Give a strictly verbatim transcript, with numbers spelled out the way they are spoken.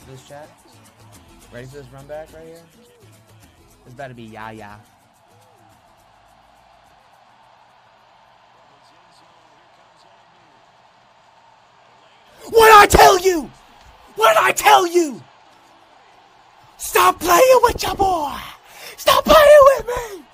for this chat? Ready for this run back right here? It's about to be Yaya. What did I tell you? What did I tell you? Stop playing with your boy. Stop playing with me.